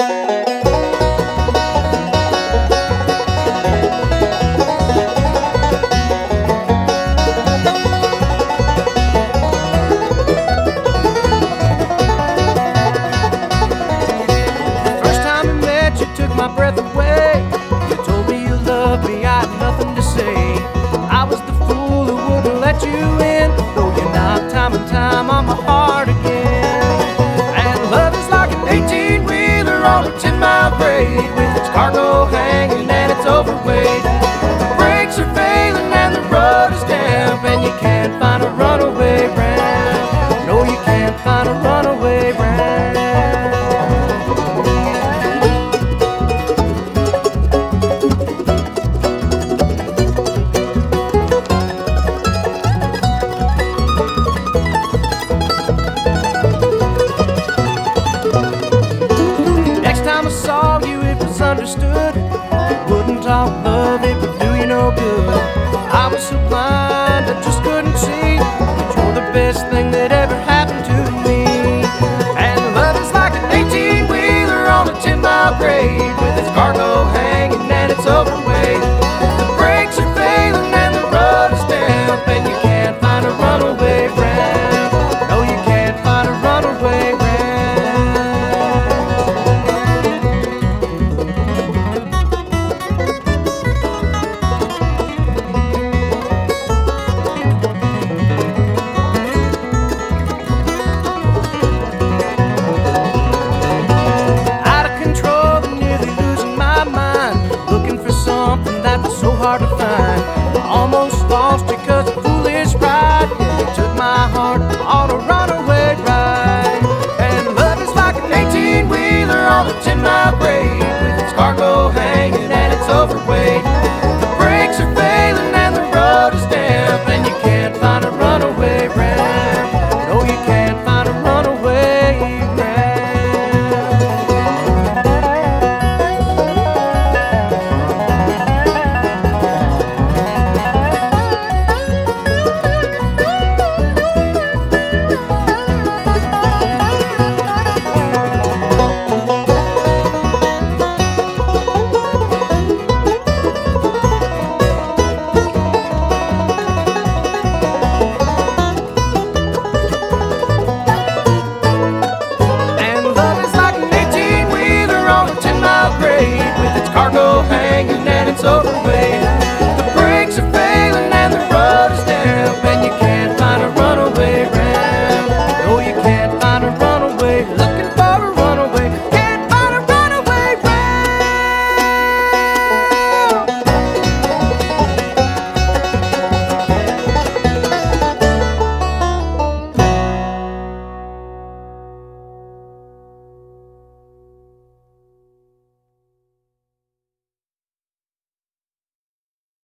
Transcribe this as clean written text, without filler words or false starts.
My breath away. You told me you loved me, I had nothing to say. I was the fool who wouldn't let you in, though you knocked time and time on my heart again. And love is like an 18-wheeler on a 10-mile grade, with its cargo hanging and it's overweight. The brakes are failing and the road is damp, and you can't find a runaway ramp. No, you can't find a runaway ramp. Understood, it wouldn't talk love, it would do you no good. I was so blind, I just couldn't see that you're the best thing that ever happened to me. And love is like an 18-wheeler on a 10-mile grade,